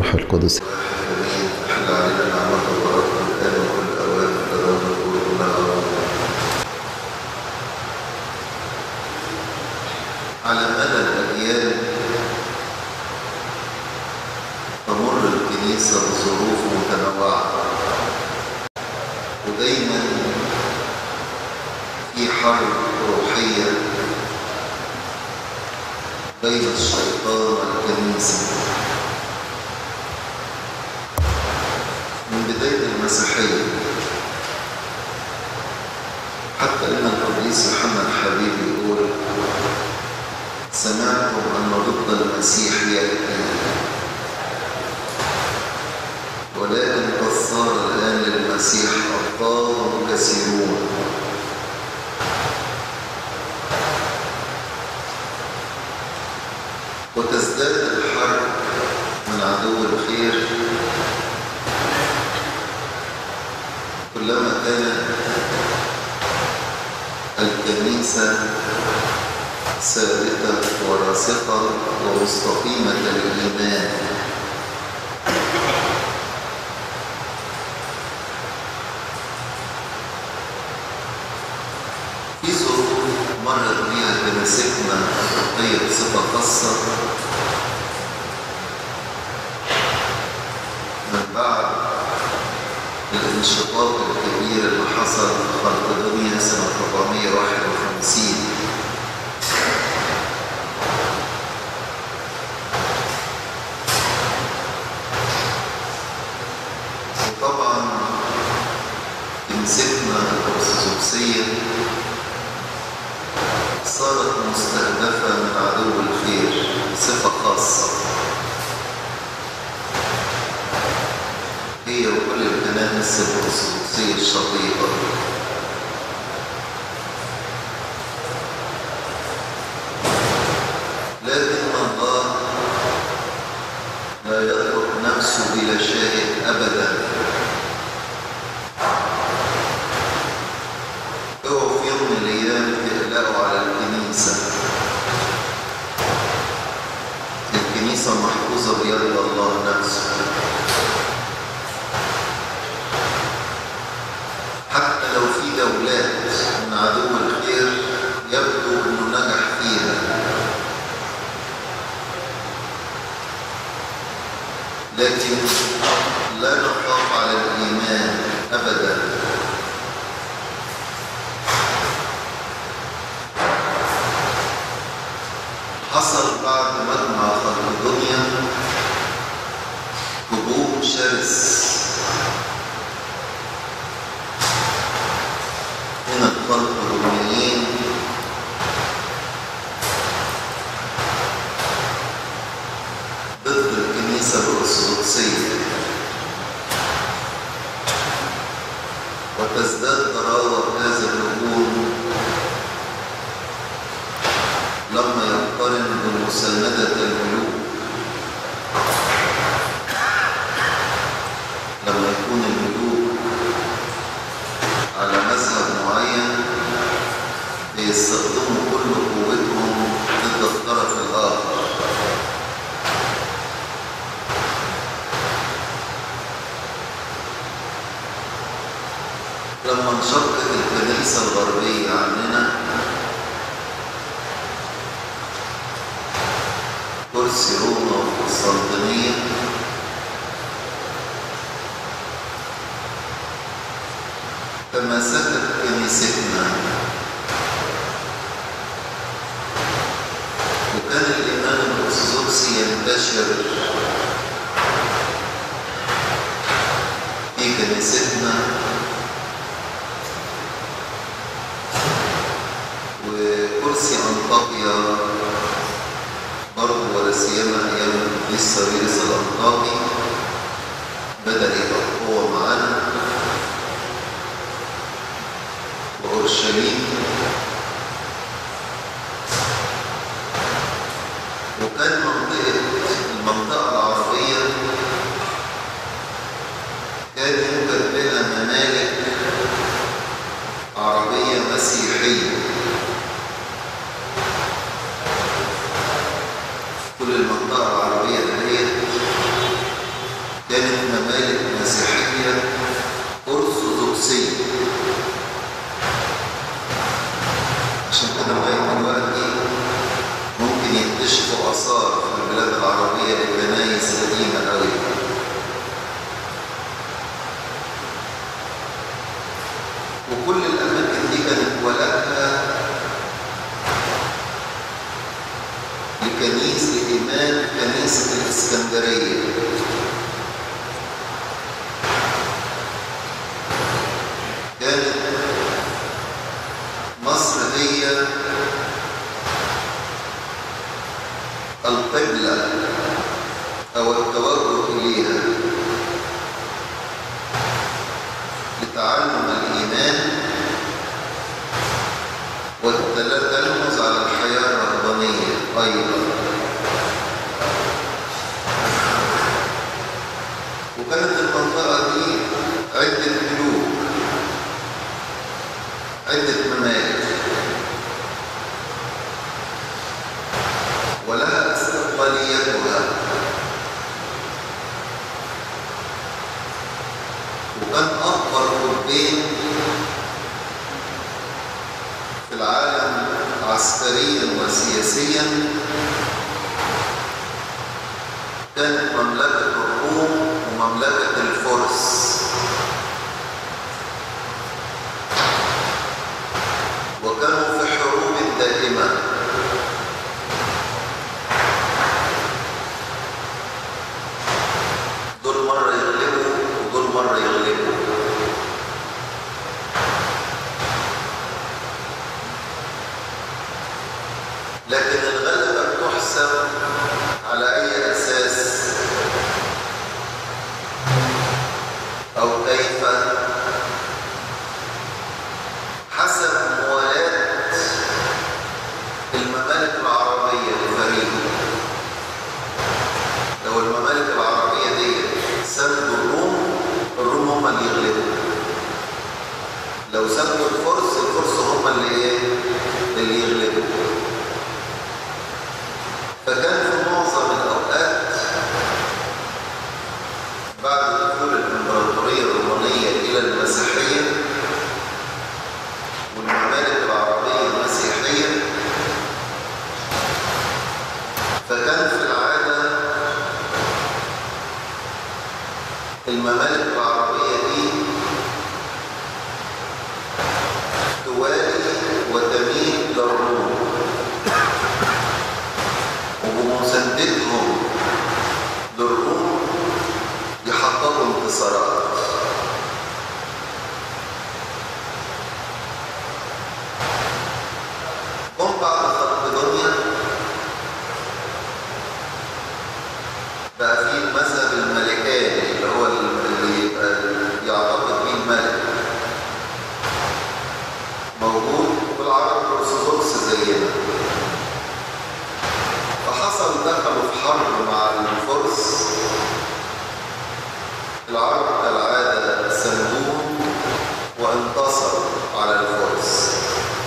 والروح القدس. حل علينا نعمة وبركة الآن وكل أوان لدرجة قلوبنا. على مدى الأجيال تمر الكنيسة بظروف متنوعة، ودايما في حرب روحية بين الشيطان والكنيسة من بداية المسيحية، حتى إن القديس يوحنا الحبيب يقول: سمعتم أن ضد المسيح يأتي، ولكن قد صار الآن للمسيح أبطال كثيرون. وتزداد الحرب من عدو الخير كلما كانت الكنيسة ثابتة وراسخة ومستقيمة الإيمان. في ظروف مرت بها كنيستنا التقية بصفة خاصة من بعد الانشقاق الكبير اللي حصل في خلقدونيا سنة 451. وطبعا كنيستنا الأرثوذكسية صارت مستهدفة من عدو الخير بصفة خاصة، هي وكل الكنائس الأرثوذكسية الشقيقة. لكن الله لا يترك نفسه بلا شيء أبدا. اوعوا في يوم من الأيام تقلقوا على الكنيسة. الكنيسة محفوظة بيد الله نفسه، حتى لو في دولات من عدو الخير يبدو انه نجح فيها، لكن لا نخاف على الإيمان أبدا. حصل بعد مجمع خلقدونيا هجوم شرس من الخلقدونيين ضد الكنيسة الأرثوذكسية، وتزداد ضراوة هذا الهجوم لما يقترن بمساندة الملوك. لما يكون الملوك على مذهب معين بيستخدموا كل قوتهم ضد الطرف الآخر. لما انشقت الكنيسة الغربية عننا، كرسي روما والقسطنطينية، تماسكت كنيستنا، وكان الإيمان الأرثوذكسي ينتشر في كنيستنا، وكرسي أنطاكيا برضه ولا سيما أيام القديس ساويرس الأنطاكي بدأ يتقوى معانا، وأورشليم. وكان المنطقة العربية كان يوجد بها ممالك عربية مسيحية. كل المنطقة العربية دهيت كانت ممالك مسيحية أرثوذكسية. عشان كده لغاية دلوقتي ممكن يكتشفوا آثار في البلاد العربية لكنايس قديمة أوي. وكل الأماكن دي كانت ولاءها لإمام كنيسة الإسكندرية. كانت مصر هي القبلة أو التوجه إليها لتعلم الإيمان والتلمذ على الحياة الرهبانية أيضا. وكانت المنطقة دي عدة ملوك، عدة ممالك، ولها استقلاليتها. وكان أكبر قطبين في العالم عسكريا وسياسيا كانت مملكة الروم ومملكة الفرس. وكانوا في حروب دائمة. دول مرة يغلبوا ودول مرة يغلبوا. لكن الغلبة بتحسب على أي أساس أو كيف؟ حسب موالاة الممالك العربية لفريق. لو الممالك العربية دي سندوا الروم هم اللي يغلبوا. لو سندوا الفرس هم اللي يغلبوا. فكان في معظم الأوقات بعد دخول الإمبراطورية الرومانية إلى المسيحية والممالك العربية المسيحية، فكان في العادة الممالك العربية دي توالي وتميل للروم، وبمساندتهم للروم يحققوا انتصارات. جم بعد خلقدونيا بقى فيه المذهب الملكاني اللي هو اللي يعتقد فيه الملك موجود، والعرب الأرثوذكس زينا. فحصل دخلوا في حرب مع الفرس. العرب كالعادة سندوهم وانتصروا على الفرس.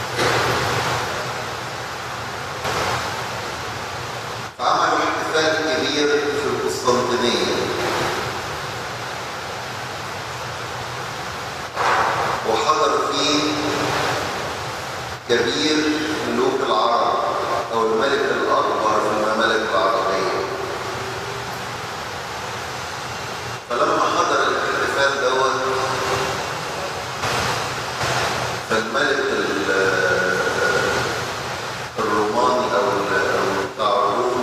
عملوا احتفال كبير في القسطنطينية، وحضر فيه كبير ملوك العرب أو الملك الأكبر في الممالك العربية. فلما حضر الاحتفال دوت، فالملك الروماني أو بتاع الروم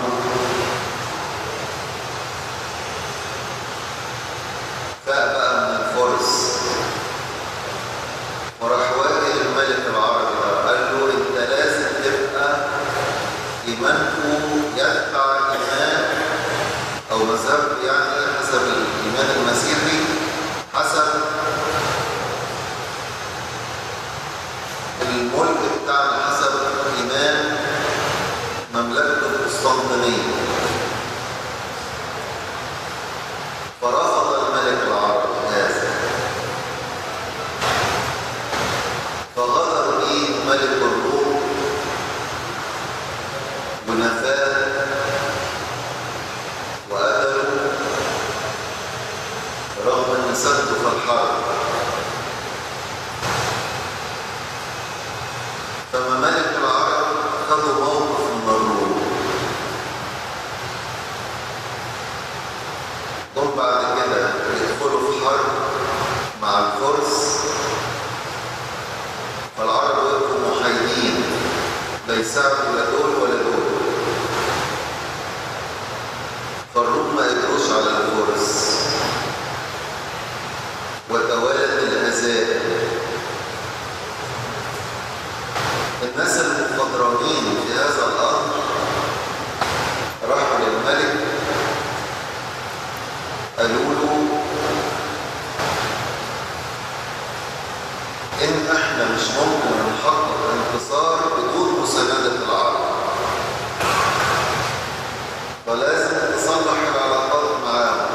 فاق بقى من الفرس وراح واجه الملك العربي ده، قال له انت لازم تبقى ايمانكم يتبع ايمان او مذهب، يعني حسب الايمان المسيحي، حسب الملك بتاعنا، حسب ايمان مملكة القسطنطينية. فرفض الملك العربي هذا، فغدر به ملك الروم ونفاه وقتله مساندته في الحرب. فممالك العرب خدوا موقف من الروم. جم بعد كده يدخلوا في حرب مع الفرس، فالعرب وقفوا محايدين، لا يساعدوا لا دول ولا دول. فالروم ما قدروش على الفرس وتوالت الهزائم. الناس المخضرمين في هذا الأمر راحوا للملك قالوا له إن إحنا مش ممكن نحقق انتصار بدون مساندة العرب، فلازم تصلح العلاقات معاهم.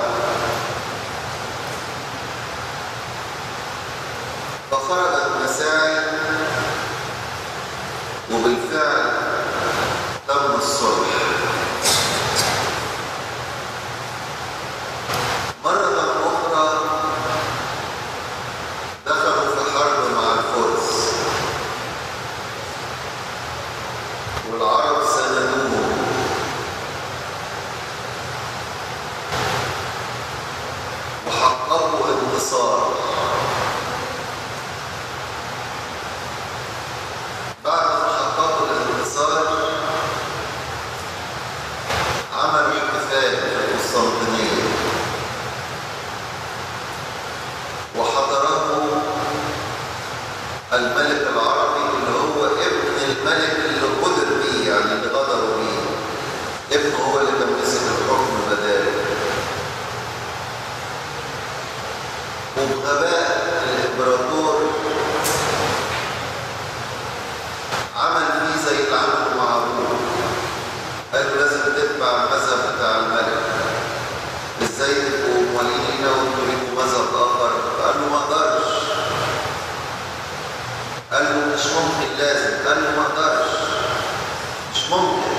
فخرجت مساعي وبالفعل تم الصلح. مرة أخرى دخلوا في حرب مع الفرس، والعرب ساندوهم. وحققوا انتصار. بعد ما حققوا الانتصار عملوا احتفال في القسطنطينية وحضره الملك العربي اللي هو ابن الملك اللي غدر بيه، يعني اللي غدروا بيه. ابنه هو اللي كان مسك الحكم بداله. وبغباء الامبراطور عمل فيه زي اللي عمله مع ابوه. قال له لازم تتبع المذهب بتاع الملك، ازاي تبقوا موالين وانتوا ليكوا مذهب اخر؟ قال له ما اقدرش. قال له مش ممكن، لازم. قال له ما اقدرش، مش ممكن.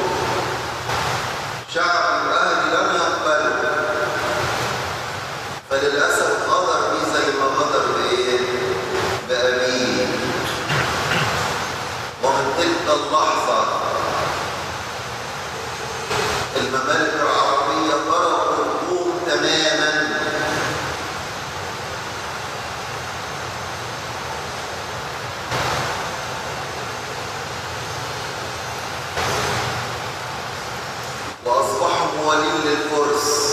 شعب واهلي لم يقبلوا. فللاسف غدر بيه زي ما غدر بأبيه. ومن تلك اللحظة الممالك العربية تركوا الروم تماما. وأصبحوا موالين للفرس.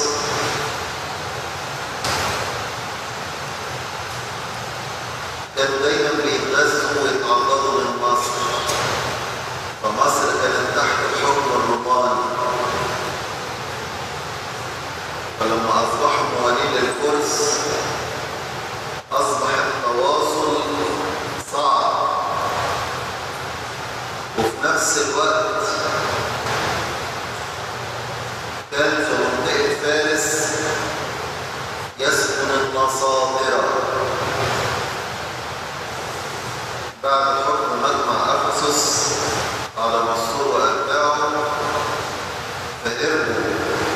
كانوا دايما بيتغزوا ويتعرضوا من مصر، فمصر كانت تحت الحكم الروماني. فلما أصبحوا موالين للفرس أصبح التواصل صعب. وفي نفس الوقت كان في منطقة فارس يسكن النصاطرة. بعد حكم مجمع أفسس على منصور وأتباعه فهربوا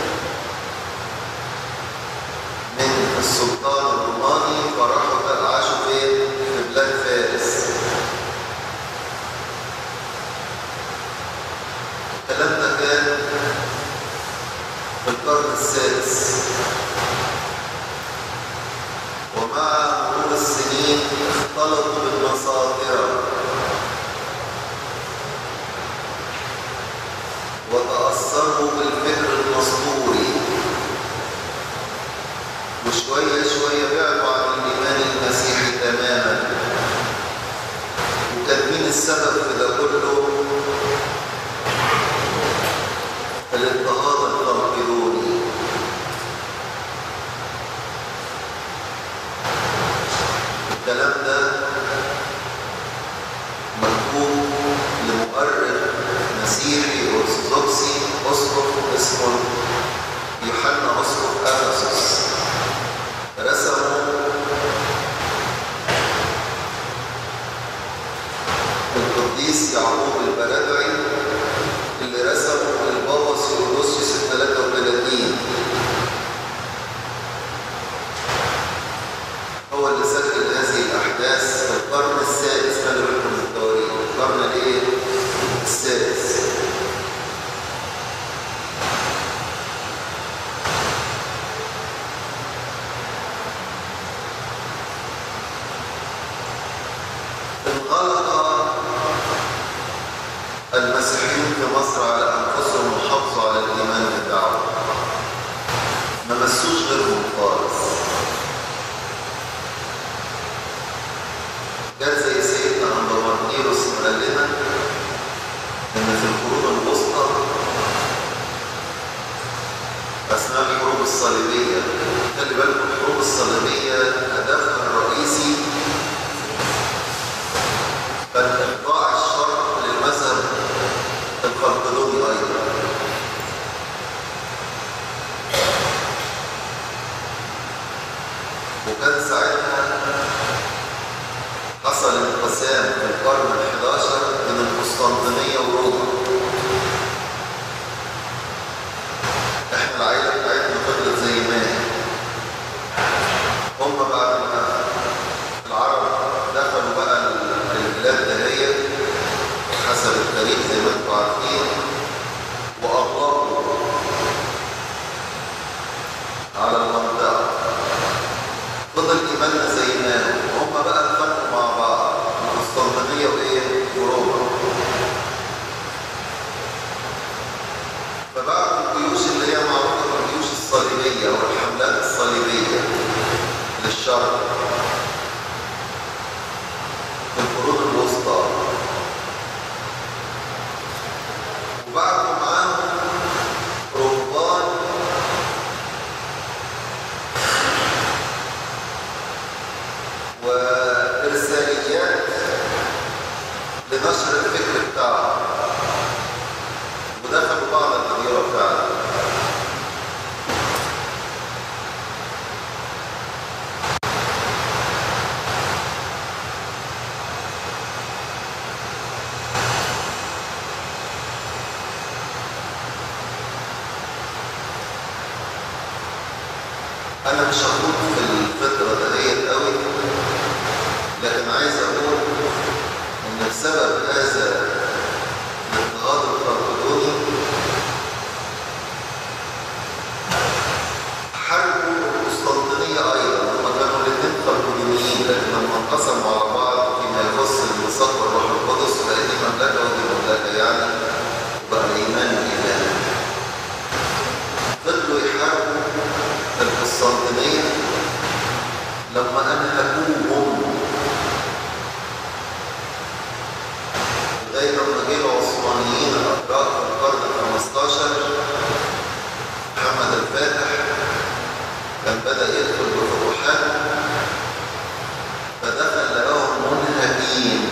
من السلطان الروماني، فراحوا عاشوا في بلاد فارس. الكلام ده كان في القرن السادس. ومع مرور السنين اختلطوا بالنصاطرة وتأثروا بالفكر النسطوري، وشوية شوية بعدوا عن الإيمان المسيحي تماما. وكان مين السبب في ده كله؟ الاضطهاد القرقلوني. الكلام ده مكتوب لمؤرخ مسيحي أرثوذكسي أسقف اسمه يوحنا أسقف أفسس. رسموا القديس يعقوب البلدعي اللي رسمه البابا سيودوسيوس ال 33. هو اللي سجل هذه الأحداث في القرن السادس. خلي بالكم من التواريخ، القرن الإيه؟ السادس. انغلق المسيحيين في مصر على أنفسهم وحافظوا على الإيمان بتاعهم، ما مسوش غيرهم خالص. جت زي سيدنا أندرمارتيروس قال لنا إن في القرون الوسطى أثناء الحروب الصليبية، خلي بالكم الحروب الصليبية هدفها الرئيسي كان إخضاع الشرق للمذهب القرطبي أيضا. وكان ساعتها حصل انقسام في القرن ال11 بين القسطنطينية وروما. احنا العائلة بتاعتنا فضلت زي ما هي. هم بعد ما العرب دخلوا بقى البلاد دهيت حسب التاريخ زي ما انتم عارفين، وأغلقوا على المنطقة، فضل إيماننا زي ما هو. هم بقى اتفقوا مع بعض القسطنطينية وروما، فبعض الجيوش اللي هي معروفة بالجيوش الصليبية والحملات الصليبية للشرق في القرون الوسطى، وبعضوا معاهم رهبان وإرساليات لنشر الفكر بتاعه، ودخلوا بعض الأديرة فعلا. أنا مش هقول في الفترة دهيت قوي، لكن عايز أقول إن بسبب هذا الاضطهاد القرطبي حاربوا القسطنطينية أيضا. هم كانوا الاثنين قرطبيين، لكن لما انقسموا على بعض فيما يخص الميثاق والروح القدس بقت دي مملكة ودي مملكة يعني، وبقى الإيمان إله. فضلوا يحاربوا القسطنطينية لما أنهكوهم لغاية لما جه العثمانيين الأتراك في القرن ال15. محمد الفاتح كان بدأ يدخل بفتوحات، فدخل لقاهم منهكين،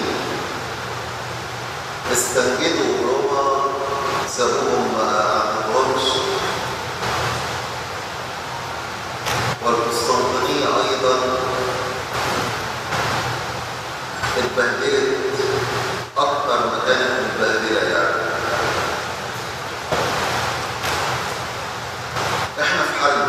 استنجدوا روما، سابوهم ما عندهمش. والقسطنطينية أيضا اتبهدلت أكتر ما كانت متبهدلة يعني. إحنا في حل.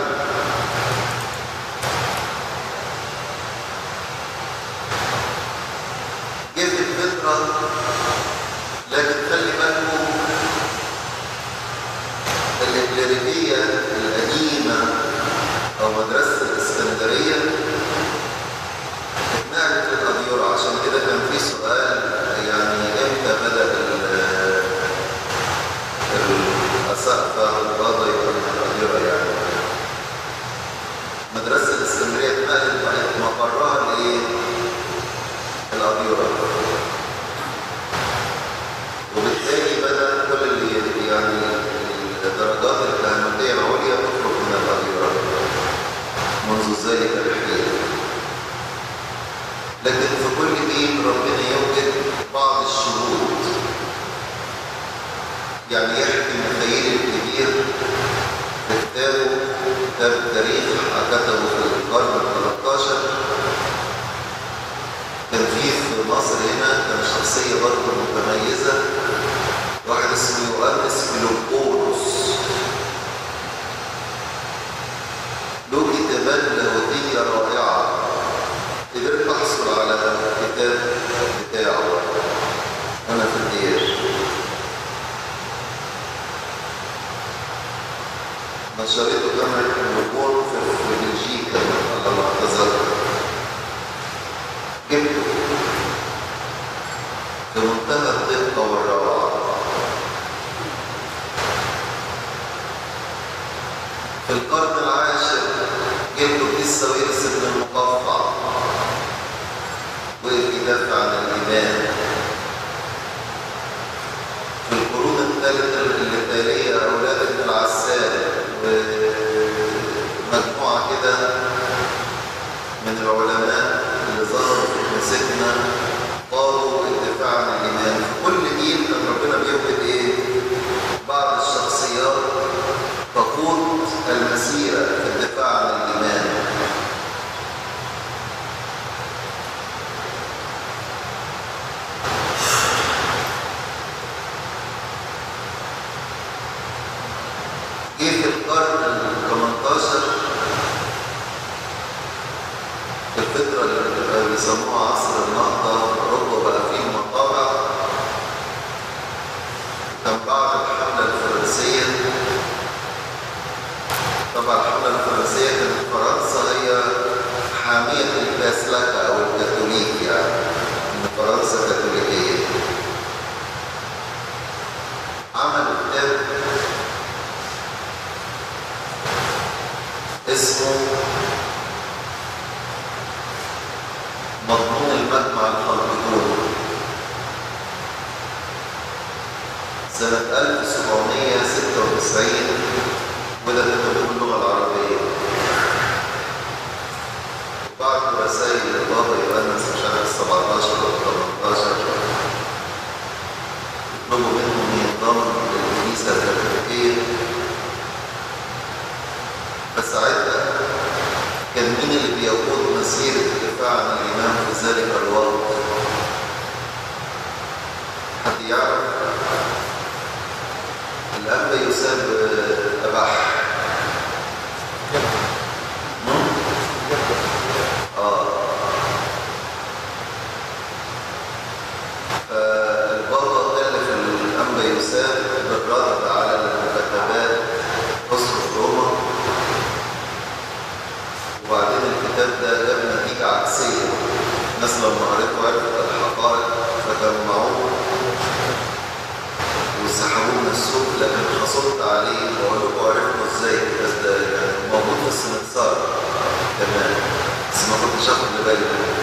جه في الفترة، لكن خلي بالكم الإكليريكية القديمة أو مدرسة الإسكندرية اتنقلت للأديرة. عشان كده كان في سؤال يعني إمتى بدأ الأسقفة والقادة يبقى من الأديرة يعني. مدرسة الإسكندرية اتنقلت بقت مقرها لإيه؟ الأديرة. وبالتالي بدأ كل اللي يعني الدرجات الكهنوتية العليا تخرج من الأديرة منذ ذلك الحين. لكن في كل دين ربنا يوجد بعض الشهود. يعني يحكي ميخائيل الكبير في كتابه، كتاب التاريخ كتبه في القرن ال13. كان في مصر هنا كان شخصية برضه متميزة، واحد اسمه يؤنس فيلوبولوس، له كتابات لاهوتية رائعة والقديس ساويرس بن المقفع وقف يدافع عن الإيمان. في القرون الثالثة التالية أولاد ابن العسال ومجموعة كده من العلماء اللي ظهروا في كنيستنا قالوا الدفاع عن الإيمان. في كل جيل كان ربنا بيوجد إيه؟ بعض الشخصيات تقود المسيرة في الدفاع عن الإيمان. جه في القرن ال18 في الفترة اللي بيسموها عصر النهضة في أوروبا بقى فيه مطابع. كان بعد الحملة الفرنسية، طبعا الحملة الفرنسية كانت فرنسا هي حامية الباسلكة أو الكاثوليك، يعني إن فرنسا كاثوليكية. عملوا كتاب اسمه مضمون المجمع الخلقيون سنة 1796، وده كتبوه باللغة العربية. بعض رسائل البابا يوحنس مش عارف 17 ولا 18 يطلبوا منهم ينضموا للكنيسة الكاثوليكية. فساعتها كان مين اللي بيقود مسيرة الدفاع عن الإيمان في ذلك الوقت؟ حد يعرف؟ الأنبا يساب أباح. فالبابا كلف الأنبا يساب بالرد على المكتبات أسقف روما، وبعدين الكتاب ده جاب نتيجة عكسية. الناس لما قريته عرفت الحقائق فجمعوه وسحبوه من السوق، لكن حصلت عليه وأقول لكم عرفته ازاي. بس ده يعني موجود في السمسار كمان، بس ما كنتش اخد بالي منه.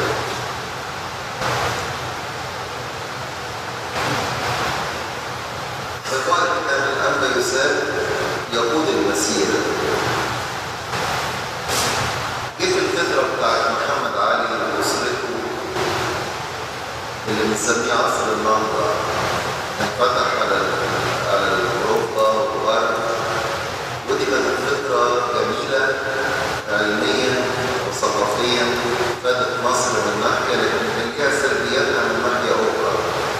فالوقت كان الأنبا يساب يقود المسيرة. جه في الفترة بتاعت محمد علي وأسرته اللي بنسميه عصر النهضة، انفتح على أوروبا والغرب، ودي كانت فترة جميلة علميا وثقافيا فادت مصر من ناحية، لكن كان ليها سلبياتها من ناحية أخرى.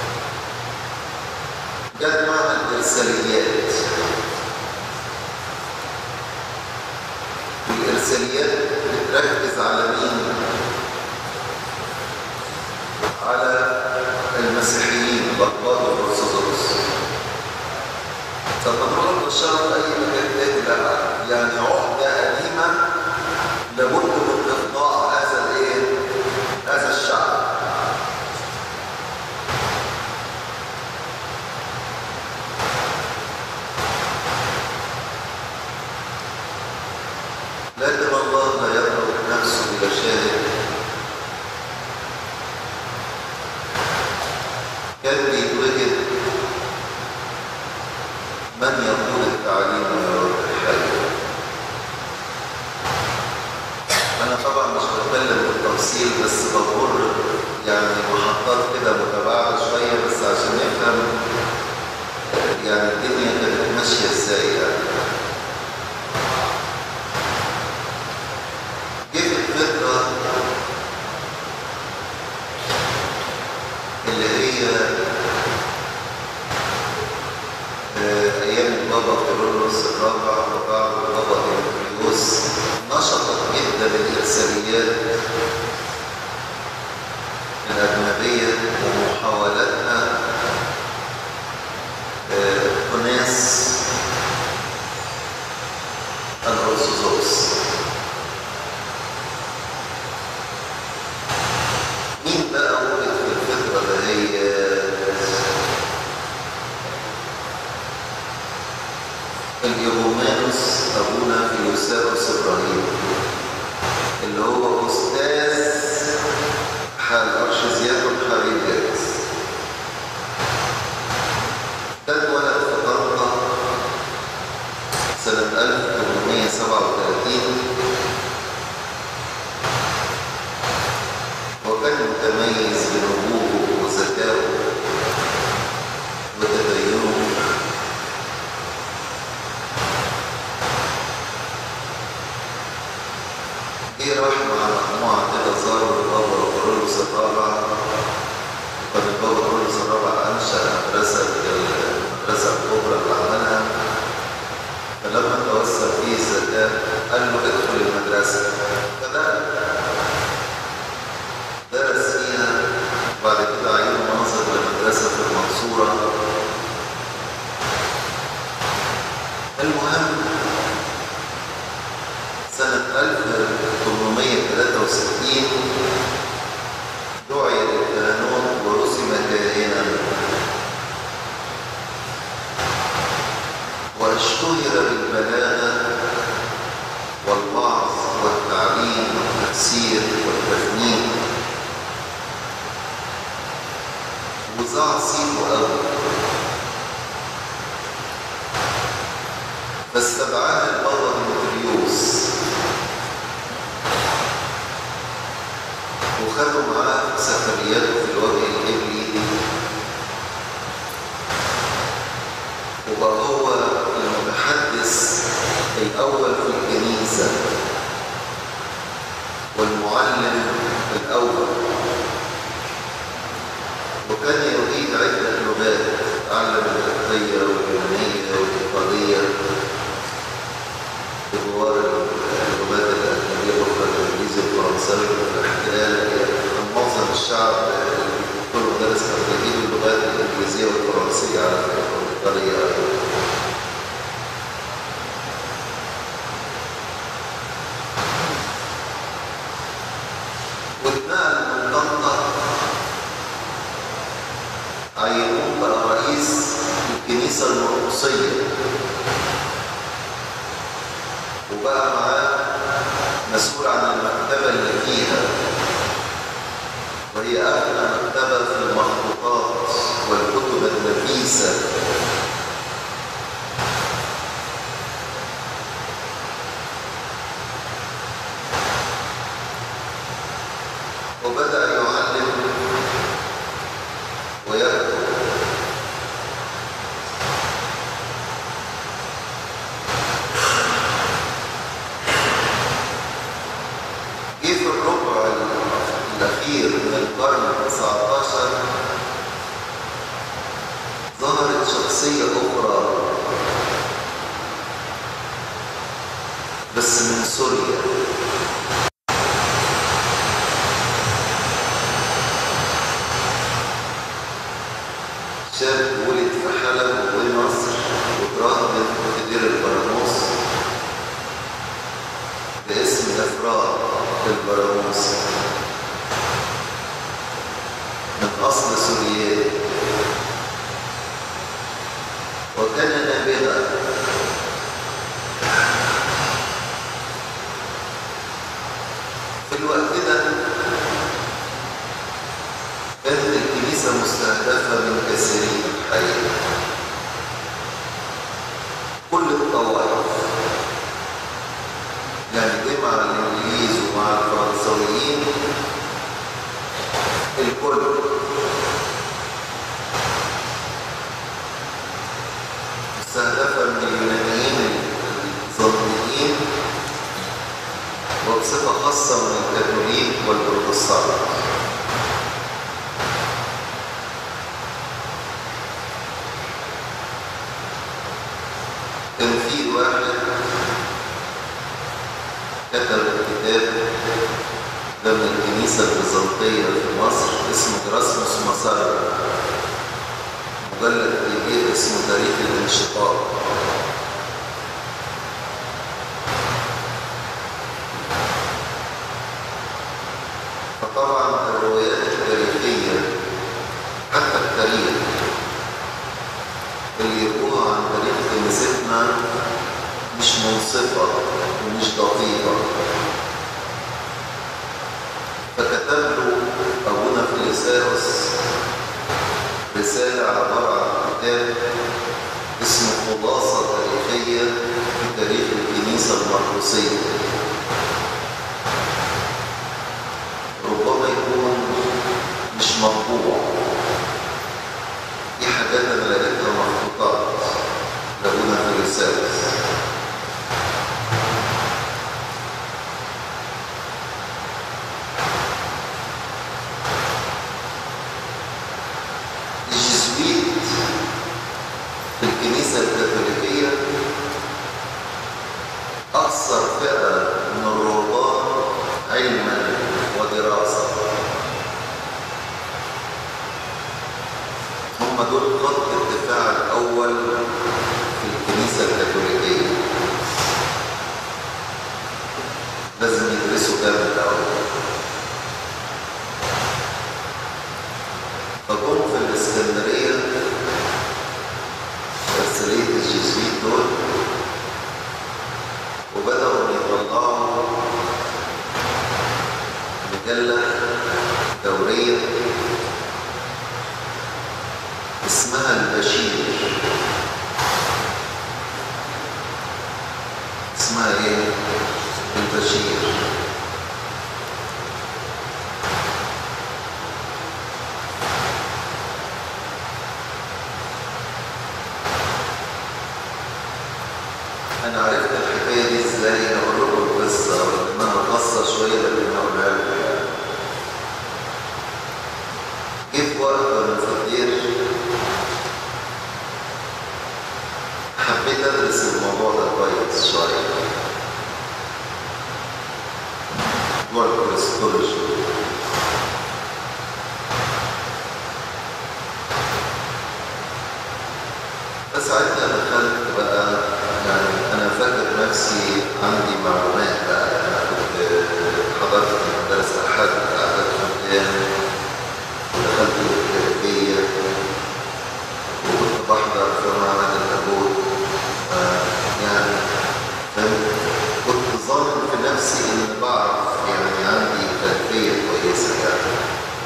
جت معنا الإرساليات. الإرساليات بتركز على مين؟ على المسيحيين الأقباط والأرثوذكس. طب نروح نشتغل في أي مكان تاني؟ لا، يعني عقدة قديمة لابد من إخضاع هذا الشعب. لكن الله لا يترك نفسه بلا شاهد. كان بيتوجد من يقول التعليم ويرد الحي. أنا طبعا مش بتكلم بالتفصيل، بس بمر يعني محطات كده متباعدة شوية بس عشان نفهم يعني الدنيا كانت ماشية ازاي. يعني جه في الفترة اللي هي أيام البابا كيرلس الرابع وبعد البابا ديمتريوس، نشطت جدا الإرساليات الأجنبية ومحاولاتها أناس الأرثوذكس. مين بقى وجد في الفترة اللي هي اليومانوس أبونا فيلوساوس إبراهيم؟ وكان متميز بنبوغه وذكائه وتدينه. جه راح مع مجموعة كده زاروا البابا كارلوس الرابع، وكان البابا كارلوس الرابع أنشأ المدرسة الكبرى اللي عملها. فلما توسع فيه الذكاء قال له ادخل المدرسة، فدخل درس فيها. بعد كده عينه مناصب للمدرسة في المنصورة. المهم سنة 1863 دعي للكهنوت ورسم كاهنا، واشتهر بالبلاغة والوعظ والتعليم والتفسير والتفنين، وزع صيته قوي. فاستدعاه البابا ديمتريوس وخدوا معاه سفرياته في الوجه الإبلي، وبقى هو المتحدث الأول في الكنيسة والمعلم الأول، وكان يريد عدة لغات، تعلم القبطية واليونانية والإيطالية بجوار اللغات الأجنبية الأخرى، الإنجليزي والفرنساوي والاحتلال. كان معظم الشعب كل مدرس كان بيجيب اللغات الإنجليزية والفرنسية على فكرة والإيطالية أيضا. واتنقل من طنطا، عينوه بقى رئيس الكنيسة المرقسية، وبقى معاه مسؤول عن المكتبة اللي فيها، وهي أغلى مكتبة في المخطوطات والكتب النفيسة. وبدأ يعلم ويكتب. جه في الربع الأخير من القرن ال19 ظهرت شخصية أخرى بس من سوريا، شاب ولد في حلب ومصر وترهبن في دير البراموس باسم إفراء البراموس، من أصل سورياني، وكان نابغا. في الوقت ده كانت الكنيسة مستهدفة من كثيرين الحقيقة، كل الطوائف، يعني جه مع الإنجليز ومع الفرنساويين الكل. مستهدفة من اليونانيين البيزنطيين، وبصفة خاصة من الكاثوليك والبروتستانت. كان في واحد كتب كتاب ده من الكنيسة البيزنطية في مصر اسمه إراسموس مسار، مجلد كبير اسمه تاريخ الانشقاق. فطبعا الروايات التاريخية حتى التاريخ اللي يروها عن تاريخ كنيستنا مش منصفة ومش دقيقة. فكتب له أبونا فيليساوس رسالة عبارة عن كتاب اسمه خلاصة تاريخية في تاريخ الكنيسة المرقسية. ربما يكون مش مطبوع. دي حاجات أنا لقيتها مخطوطات لابونا فيلساوس. الجزويت في الكنيسة الكاثوليكية أكثر فئة من الرهبان علما ودراسة. هم دول خط الدفاع الأول في الكنيسة الكاثوليكية. لازم يدرسوا كامل الأول. فكنت في الإسكندرية أرسلية الجزويت دول، وبدأوا يطلعوا مجلة دورية اسمها البشير. اسمها ايه؟ البشير. انا عرفت الحكايه دي ازاي؟ اقول لكم القصه انها قصه شويه لكن هقولها لكم. جيت وقت من فضيل حبيت ادرس الموضوع ده كويس شويه، موضوع الكريستولوجي. فساعتها دخلت بقى، يعني انا فاكر نفسي عندي معلومات بقى. انا كنت حضرت مدرسه احد اعداد خدام، ودخلت الكتابيه، وكنت بحضر في معهد اللاهوت. يعني كنت ظانن في نفسي ان بعرف، يعني عندي خلفيه كويسه يعني.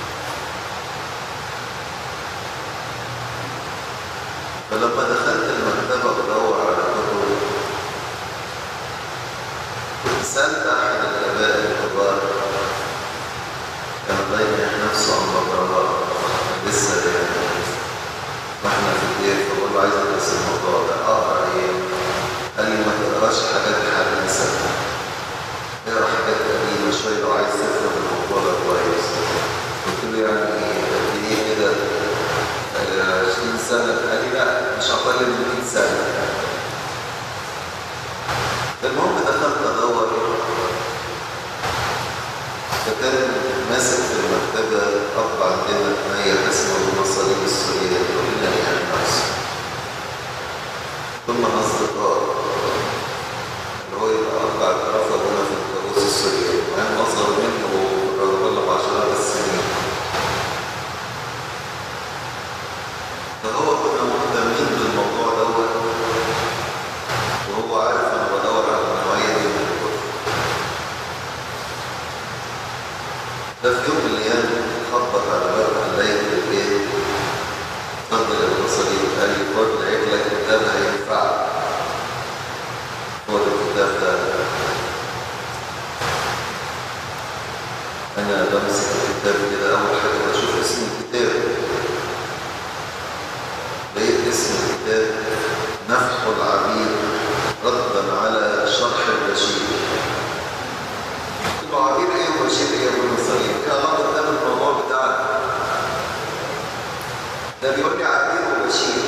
فلما دخلت المكتبه بدور على كتب، كنت سالت احد الاباء الكبار كان الله يمنح نفسه عن بطرها لسه يعني واحنا في البيت، فبقول له عايز ادرس الموضوع ده، اقرا ايه؟ قال لي ما تقراش حاجات حديثه، اقرا حاجات قديمه شويه لو عايز تفهم الموضوع ده كويس. قلت له يعني ايه كده 20 سنه؟ قال لي لا، مش اقل من 100 سنه. المهم دخلت ادور، فكان ماسك في المكتبه اب عندنا ميت اسمه المصاريف السوريه، كلنا يعني نفسه، كنا اصدقاء، اللي هو يبقى اب اعتراف ابونا في الكابوس السوري، وكان اصغر منه بالرغم بعشرات السنين. فهو كنا مهتمين بالموضوع دوت، وهو عارف انا بدور على النوعيه دي من الكتب. ده في يوم من الايام خبط على باب لقيت البيت، اتفضل يا ابو صليب. قال لي خد لقيت لك كتاب هينفعك، خد الكتاب ده. انا بمسك الكتاب كده، اول حاجه بشوف اسم الكتاب، لقيت اسم الكتاب نفح العبير ردا على شرح البشير. قلت له عبير ايه وبشير ايه يا ابو صليب؟ ايه علاقه ده بالموضوع بتاعنا؟ ده بيقول لي عبير وبشير،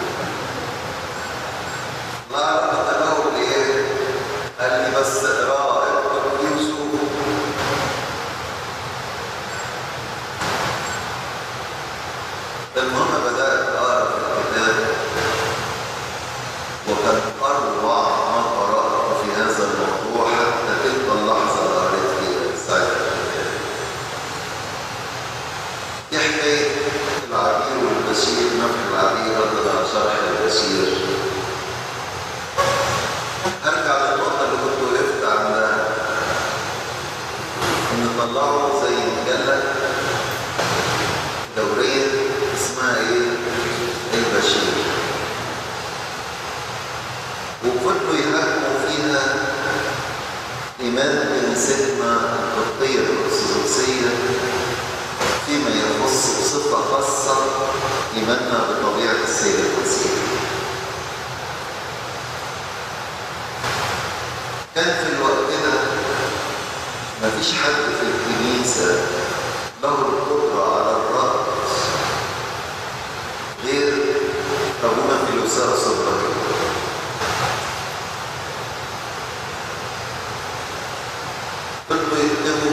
لا علاقه له بايه؟ قال لي بس اقراه، اكتب فيه وشوف. المهم بدات اقرا في الكتاب، وكان اروع ما قرات في هذا الموضوع حتى تلك اللحظه اللي قريت فيها ساعتها. دي حكايه العبير والبشير، نفح العبير ردا على شرح البشير. هرجع للنقطه اللي كنت وقفت عندها، ان طلعوا زي مجله دوريه اسمها ايه؟ البشير. وفضلوا يهاجموا فيها إيمان كنيستنا القبطية الأرثوذكسية فيما يخص نسبة خاصة إيماننا بطبيعة السيد المسيح. كان في الوقت ده مفيش حد في الكنيسة له القدرة على الرد غير أبونا فيلوساوس إبراهيم. فضلوا يكتبوا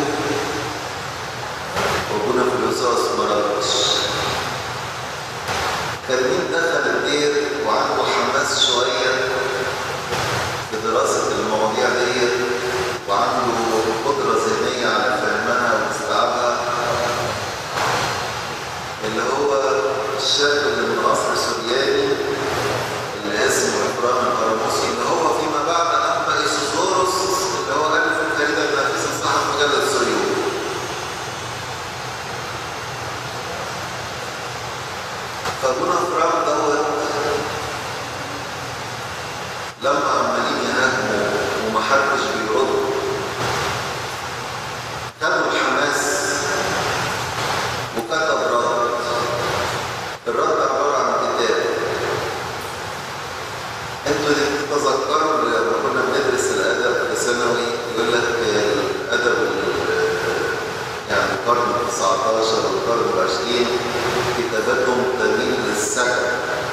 وأبونا فيلوساوس ما ردش. كان مين دخل الدير وعنده حماس شوية في دراسة المواضيع دي وعنده قدرة ذهنية على فهمها واستيعابها، اللي هو الشاب اللي من أصل سورياني اللي اسمه إبراهيم القرموسي، اللي هو فيما بعد أنبا إيسوزوروس اللي هو ألف الجريدة النافذة صاحب مجلة سوريون. فأبونا إبراهيم دوت لما عمالين يهاجموا ومحدش بيرد خدوا الحماس وكتب رد. الرد عبارة عن كتاب. انتوا تتذكروا لما كنا بندرس الأدب في ثانوي يقول لك الأدب يعني القرن ال19 والقرن ال20 كتاباتهم تميل للسجع.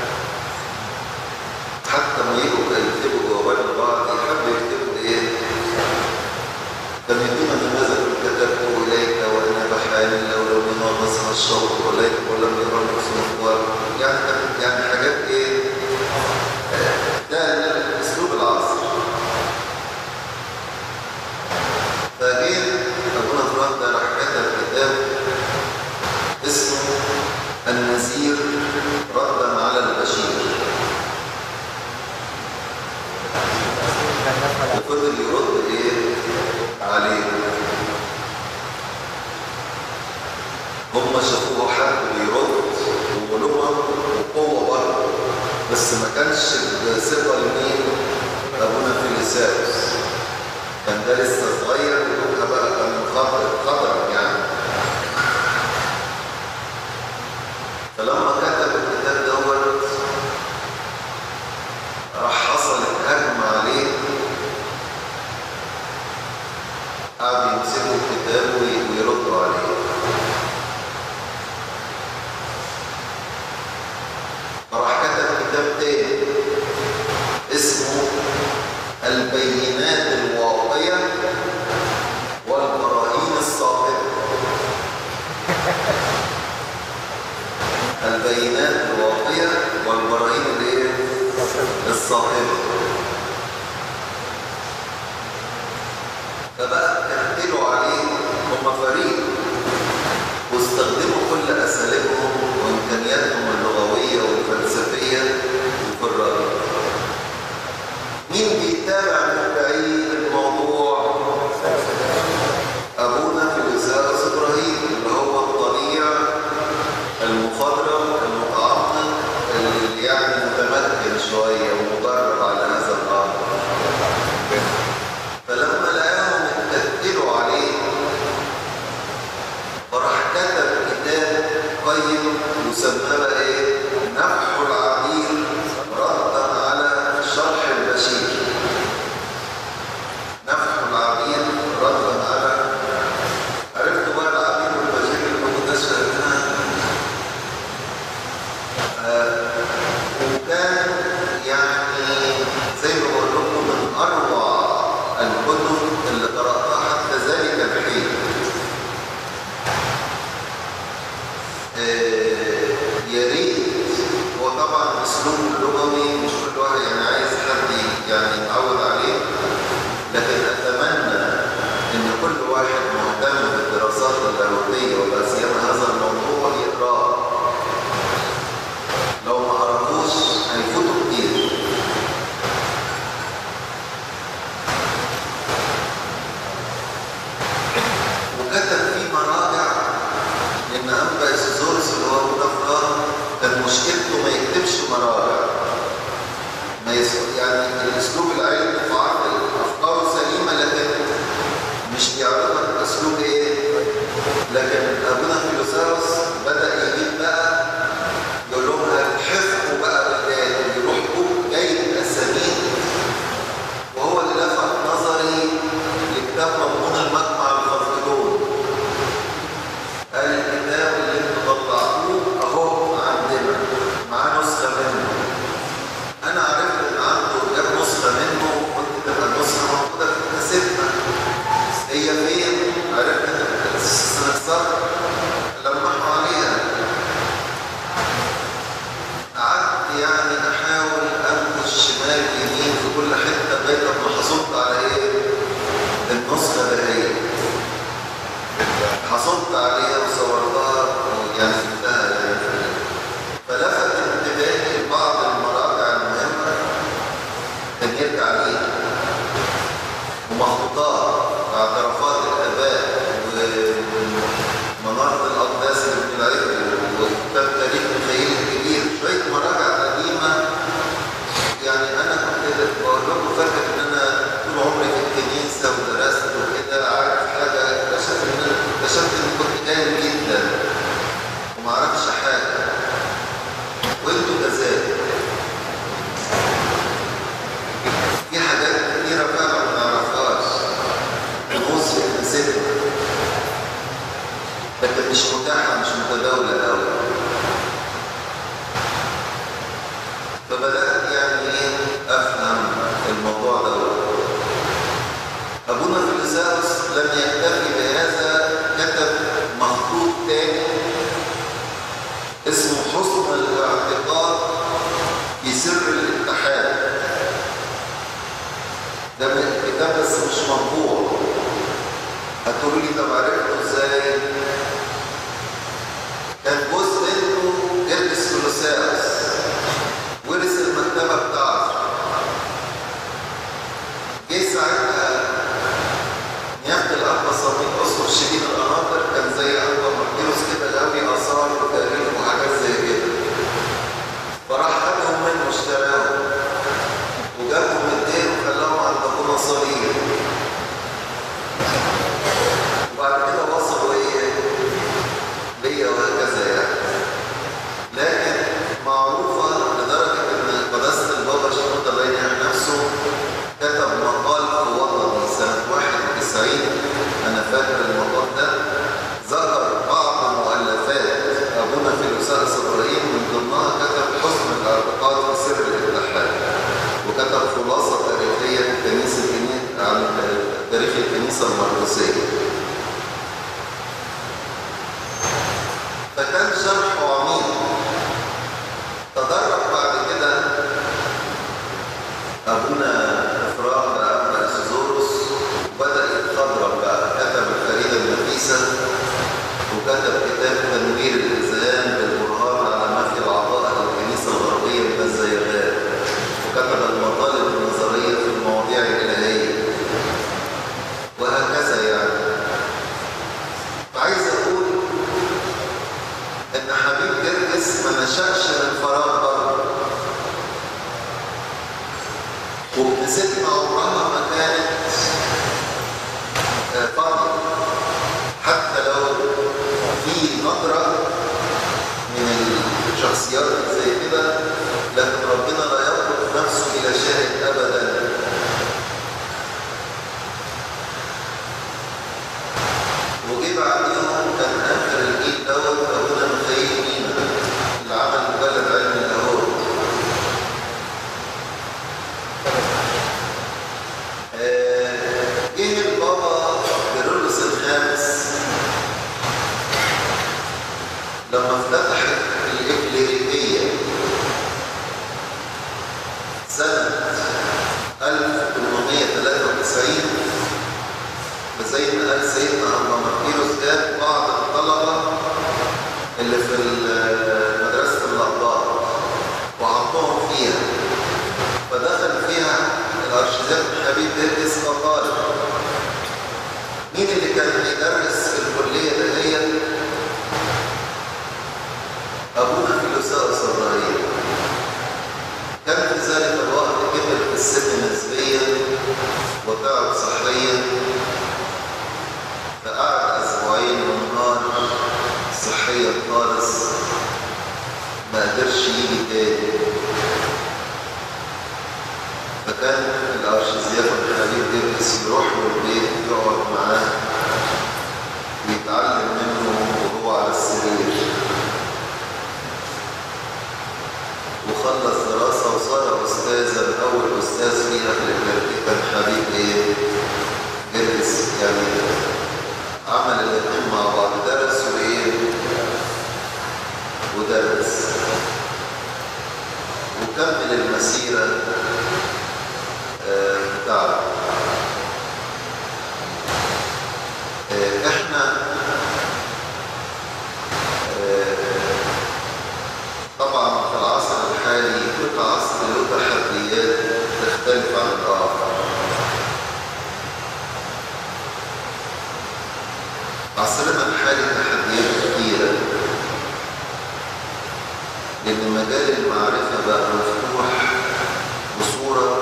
حتى ما يجوا يكتبوا جوابات لبعض يحبوا يكتبوا ايه؟ كان يدينا نماذج كتبت اليك وانا بحال لو ناقصها الشوق اليك ولم يرى نفس مقدار. يعني حاجات ايه؟ ده اسلوب العصر. فجيت ابونا ابراهيم ده راح كتب كتاب اسمه النذير ردا على البشير. فضل يرد ايه عليه. هم شافوه حد بيرد وملومه وقوه برضه، بس ما كانش بثقه لمين؟ ابونا فيلوساوس. كان ده لسه صغير ولوكا بقى كان خطر يعني. فلما كتب الكتاب دوت راح حصلت هجمه عليه، قعدوا يمسكوا الكتاب ويردوا عليه. فراح كتب كتاب تاني اسمه البينات الواقية والبراهين الصاخبة. البينات الواقية والبراهين الايه؟ الصاخبة. فبقى كتلوا عليه. هم فريق واستخدموا كل أساليبهم وإمكانياتهم اللغوية والفلسفية في الرأي. مين بيتابع من بعيد الموضوع؟ أبونا فيلوساوس إبراهيم اللي هو الضليع المخضرم المتعمق اللي يعني متمكن شوية ومدرب على هذا الأمر. فلما لقاهم اتكتلوا عليه فراح كتب كتاب قيم يسمى بقى ايه؟ نفح العبير ردا على شرح البشير. نفح العبير ردا على، عرفتوا بقى العبير والبشير اللي منتشر هنا. وكان يعني زي ما بقول لكم من اروع الكتب اللي قرأتها حتى ذلك الحين. يا ريت هو طبعا اسلوب لغوي مش كل واحد يعني عايز حد يعني يتعود عليه، لكن اتمنى ان كل واحد مهتم بالدراسات اللاهوتيه ولا سيما هذا الموضوع يقراه. لو ما قرأتوش هيفوتوا كتير. وكتب فيه مراجع لان انبا إيسوزوروس اللي هو ابونا إبراهيم كان مشكلته ما يكتبش مراجع. يعني الاسلوب العلمي في عرض افكاره سليمه لكن مش بيعرضها باسلوب ايه؟ لكن ابونا فيلوساوس بدا يجيب الأزهر لمحوا عليها. قعدت يعني أحاول أمشي شمال يمين في كل حتة لغاية ما حصلت على إيه؟ النسخة دهية. حصلت عليها وصورتها يعني شفتها يعني. فلفت انتباهي بعض المراجع المهمة كان يرجع ليها ومخطوطات واعترافات الآباء ومنارة الأقداس لابن العبري وكتاب تاريخ ميخائيل الكبير، شوية مراجع قديمة. يعني أنا كنت بقول لكم فاكر إن أنا طول عمري في الكنيسة ودرست وكده عارف حاجة، اكتشفت إني كنت جاهل جدا وما أعرفش حاجة، وأنتوا كذلك. في حاجات كتيرة فعلا ما نعرفهاش نغوص في كنيستنا، لكن مش متاحة مش متداولة أوي. فبدأت يعني إيه أفهم الموضوع ده. أبونا فيلساوس لم يكتفي بهذا، كتب مخطوط تاني اسمه حسن الاعتقاد في سر الاتحاد. ده كتاب بس مش مطبوع. هتقولوا لي طب عرفته ازاي؟ كان جزء منه جرجس فيلساوس ورث المكتبة بتاعته. جه ساعتها نيافة الأب صديق أسقف شديد القناطر، كان زي أنبا ماركيروس كده غاوي آثار وتاريخ وحاجات زي كده، فراح خدهم منه واشتراهم وجابهم الدين وخلاهم عند أبونا صليب. وبعد كده وصلوا إيه ليا وهكذا يعني. لكن معروفة لدرجة إن قداسة البابا شنودة الله يرحمه نفسه كتب مقال في وطني سنة 91. أنا فاكر المقال ده ذكر بعض مؤلفات أبونا فيلساوس إبراهيم، من ضمنها كتب حسن الاعتقاد في سر الاتحاد، وكتب خلاصة تاريخية عن تاريخ الكنيسة المرقسية. فكان شرحه عميق. تدرج بعد كده أبونا إفراء بقى إسيزوروس وبدأ يتخضرم بقى، كتب الفريدة النفيسة وكتب كتاب تنوير الإذهان بالبرهان على ما في العطاء للكنيسة الغربية من الزيغات، وكتب المطالب النظرية في المواضيع الإلهية وهكذا يعني. فعايز أقول إن حبيب جرجس ما نشأش من فراغ برضه، وابتسامتنا عمرها ما كانت فاضية، حتى لو في نظرة من الشخصيات زي كده، لكن ربنا لا يترك نفسه إلى شاهد أبدا. وجي بعديهم كان آخر الجيل دوت أبونا ميخائيل مينا اللي عمل مجلد علم اللاهوت. جه البابا كيرلس الخامس لما افتتحت الإكليريكية سنة 1893، فزي ما قال سيدنا أنبا ماركيروس جاب بعض الطلبة اللي في مدرسة الأقباط وحطهم فيها، فدخل فيها الأرشيدياكون حبيب جرجس كطالب. مين اللي كان بيدرس في الكلية دهيت؟ أبونا فيلساوس إبراهيم. كان في ذلك الوقت كبر في السن نسبيا وتعب صحيا، فقعد أسبوعين ونهار صحيا خالص، ما قدرش يجي تاني. فكان الأرشيدياكون حبيب جرجس يروح له البيت يقعد معاه ويتعلم منه وهو على السرير، وخلص دراسة وصار أستاذا، أول أستاذ فيها في الإكليريكية كان حبيب إيه؟ جرجس. يعني عمل الاثنين مع بعض، درس يكمل المسيرة بتاعته. احنا طبعا في العصر الحالي كل عصر له تحديات تختلف عن الآخر. عصرنا الحالي تحديات كثيرة، لأن مجال المعرفة بقى مفتوح بصورة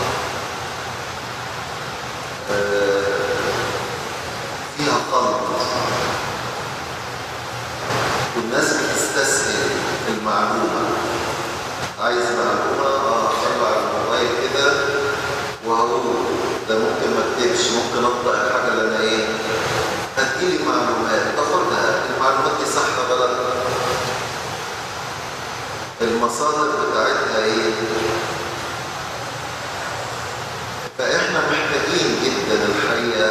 فيها خلط، والناس بتستسهل المعلومة. عايز معلومة اطلع الموبايل كده وهقول ده، ممكن ما اكتبش، ممكن اطلع الحاجة اللي انا ايه هتجيلي معلومات تاخدها. المعلومات دي صح غلط؟ المصادر بتاعتها ايه؟ فاحنا محتاجين جدا الحقيقة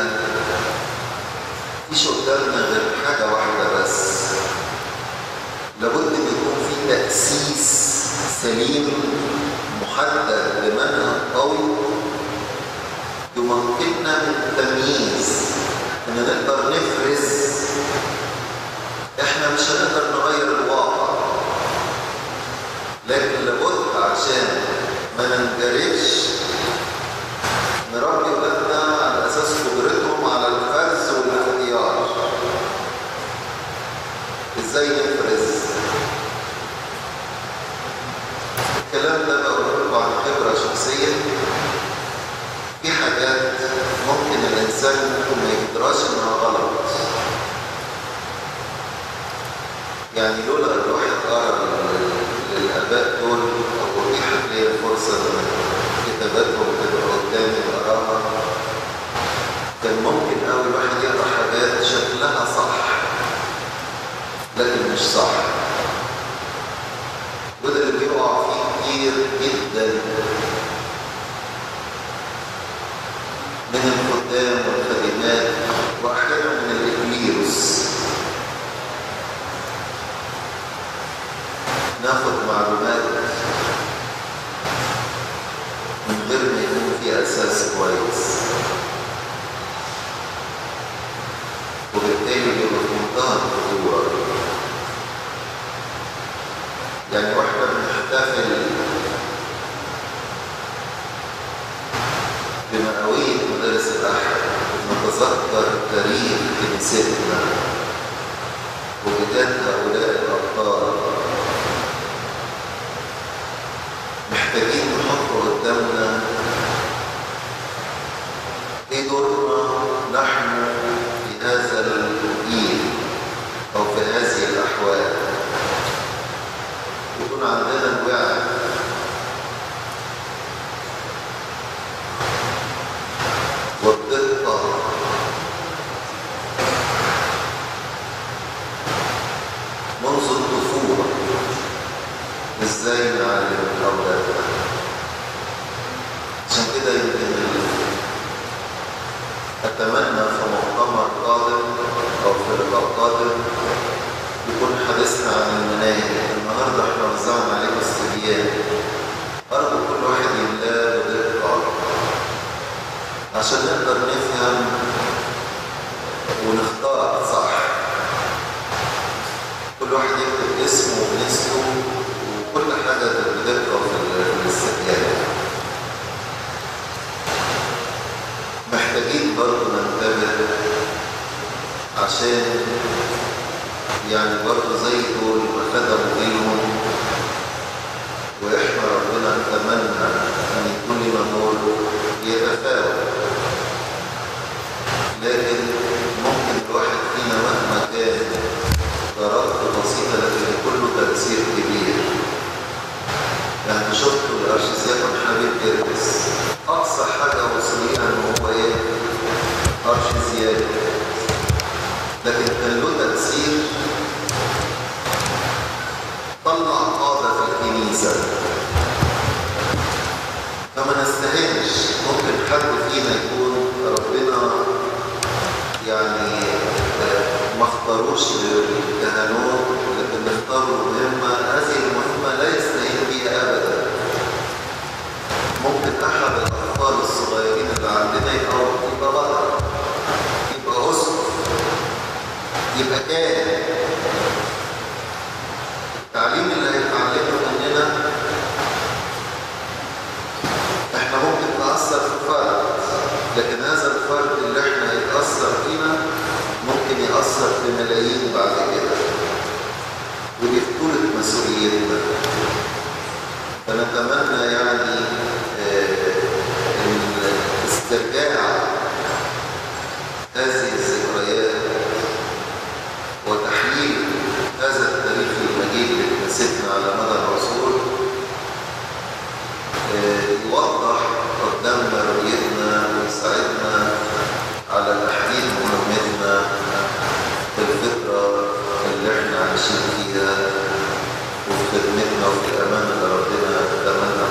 مفيش قدامنا غير حاجة واحدة بس، لابد ان يكون في تأسيس سليم محدد بمنهج قوي يمكننا من التمييز، ان نقدر نفرز. احنا مش هنقدر نغير الواقع، لكن لابد عشان ما ننجرفش نربي ولادنا على اساس قدرتهم على الفرز والاختيار. ازاي نفرز؟ الكلام ده بقول عن خبرة شخصية. في حاجات ممكن الإنسان ما يقدرش إنها غلط، يعني لولا الواحد قرأ للآباء دول أو أتيحت لي الفرصة إن كتاباتهم تبقى قدامي وأقراها، كان ممكن أوي الواحد يقرأ حاجات شكلها صح لكن مش صح، وده اللي بيقع فيه كتير جدا من الخدام والخادمات واحيانا من الإكليروس. ناخد معلومات من غير ما يكون في أساس كويس، وبالتالي بيبقى في منتهى الخطورة. يعني واحنا بنحتفل بمئوية مدارس الأحد، نتذكر تاريخ كنيستنا وبداية هؤلاء الأبطال، محتاجين نحط قدامنا ايه دورنا نحن في هذا الجيل أو في هذه الأحوال، يكون عندنا الوعي والدقة منذ الطفولة. ازاي نعلم الأولاد؟ عشان كده يمكن أتمنى في مؤتمر قادم أو في لقاء قادم يكون حديثنا عن المناهج. النهارده احنا وزعنا عليكم استبيان، أرجو كل واحد يملاه بدقة عشان نقدر نفهم ونختار صح. كل واحد يكتب اسمه وبنسبه وكل حاجة بدقة في الاستبيان. محتاجين برضه ننتبه عشان يعني برضه زي دول ما خدموا دينهم، واحنا ربنا نتمنى ان يكون لنا دور يتفاوت، لكن ممكن الواحد فينا مهما كان درجته بسيطه لكن كله تاثير كبير. يعني شفتوا الارشيزياكون حبيب كيركس، اقصى حاجه وصلنا ان هو ايه؟ ارشيزياكون، لكن كان له تاثير، طلع قادة في الكنيسة. فما نستهنش، ممكن حد فينا يكون ربنا يعني ما اختاروش للكهنوت، لكن اختاروا مهمة، هذه المهمة لا يستهين بها أبدا. ممكن أحد الأطفال الصغيرين اللي عندنا يبقى بطل، يبقى أسقف، يبقى كاهن. التعليم اللي هيتعلمه مننا احنا ممكن نأثر في فرد، لكن هذا الفرد اللي احنا هيتأثر فينا ممكن يأثر في ملايين بعد كده، ودي بطولة مسؤوليتنا. فنتمنى يعني استرجاع هذه الذكريات وتحليل هذا التاريخ المجيد لكنيستنا على مدى العصور يوضح قدامنا رؤيتنا ويساعدنا على تحديد مهمتنا في الفترة اللي احنا عايشين فيها، وفي خدمتنا وفي الأمانة اللي ربنا أتمنى